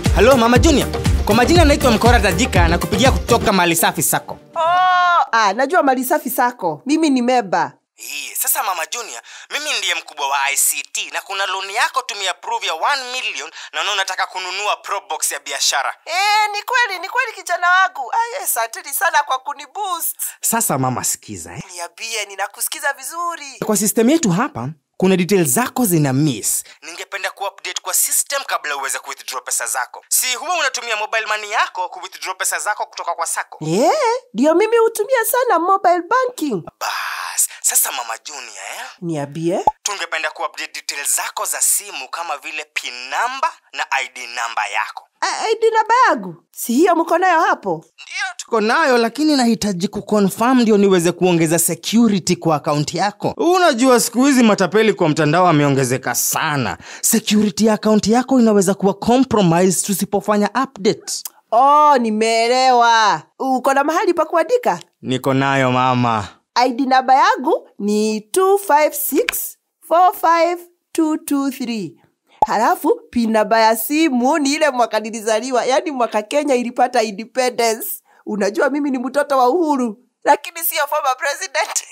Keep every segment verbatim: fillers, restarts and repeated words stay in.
Hello Mama Junior. Kwa majina naitwa Mkora Tajika na kupigia kutoka Mali Safi Sacco. Oh, ah, najua Mali Safi Sacco. Mimi ni member. Hii, sasa Mama Junior, mimi ndiye mkubwa wa I C T na kuna loan yako tumeapprove ya one million na unaona unataka kununua Pro Box ya biashara. Eh, ni kweli, ni kweli kijana wangu. Ah, yes, asante sana kwa kuniboost. Sasa mama sikiza eh. Niambie, ninakusikiza vizuri. Kwa system yetu hapa kuna details zako zina miss. Ningependa kuupdate kwa system kabla uweze kuwithdraw pesa zako. Si huwa unatumia mobile money yako kuwithdraw pesa zako kutoka kwa sacco? Eh, ndio mimi hutumia sana mobile banking. Bas, sasa Mama Junior eh. Niambie. Tungependa kuupdate details zako za simu kama vile pin number na I D number yako. I D number yangu? Si hiyo mko nayo hapo? Ndio tuko nayo, lakini nahitaji kuconfirm ndio niweze kuongeza security kwa account yako. Unajua siku hizi matapeli kwa mtandao ameongezeka sana. Security ya account yako inaweza kuwa compromised tusipofanya update. Oh, nimeelewa. Uko na mahali pa kuandika? Niko nayo mama. I D number yangu ni two five six four five two two three. Halafu pin number ya simu ni ile mwaka nilizaliwa, yani mwaka Kenya ilipata independence. Unajua mimi ni mtoto wa uhuru, lakini sio former president.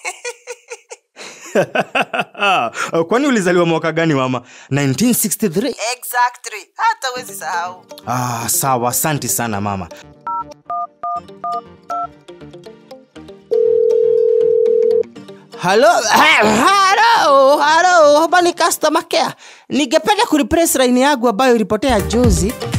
Kwani ulizaliwa mwaka gani mama? nineteen sixty-three? Exactly. Hata huwezi sahau. Ah, sawa, asante sana mama. Hello, hello, hello, hapa ni customer care. Ningependa kureplace line yangu ambayo ilipotea juzi.